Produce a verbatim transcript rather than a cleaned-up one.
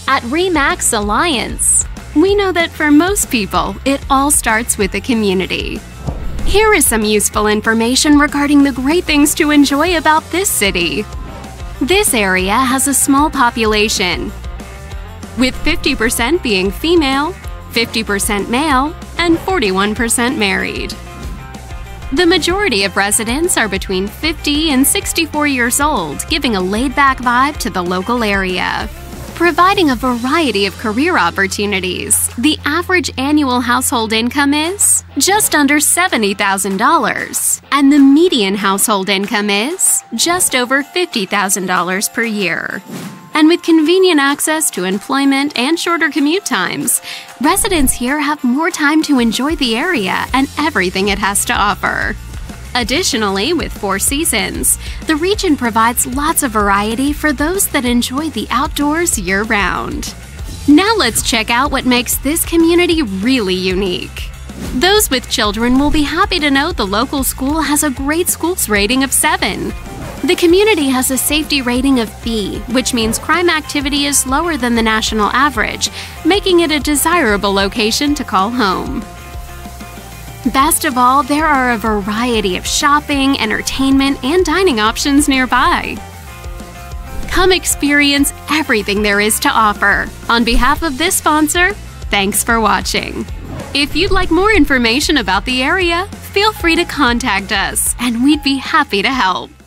At RE/MAX Alliance, we know that for most people, it all starts with the community. Here is some useful information regarding the great things to enjoy about this city. This area has a small population, with fifty percent being female, fifty percent male, and forty-one percent married. The majority of residents are between fifty and sixty-four years old, giving a laid-back vibe to the local area. Providing a variety of career opportunities, the average annual household income is just under seventy thousand dollars, and the median household income is just over fifty thousand dollars per year. And with convenient access to employment and shorter commute times, residents here have more time to enjoy the area and everything it has to offer. Additionally, with four seasons, the region provides lots of variety for those that enjoy the outdoors year-round. Now let's check out what makes this community really unique. Those with children will be happy to know the local school has a great schools rating of seven. The community has a safety rating of B, which means crime activity is lower than the national average, making it a desirable location to call home. Best of all, there are a variety of shopping, entertainment, and dining options nearby. Come experience everything there is to offer. On behalf of this sponsor, thanks for watching. If you'd like more information about the area, feel free to contact us, and we'd be happy to help.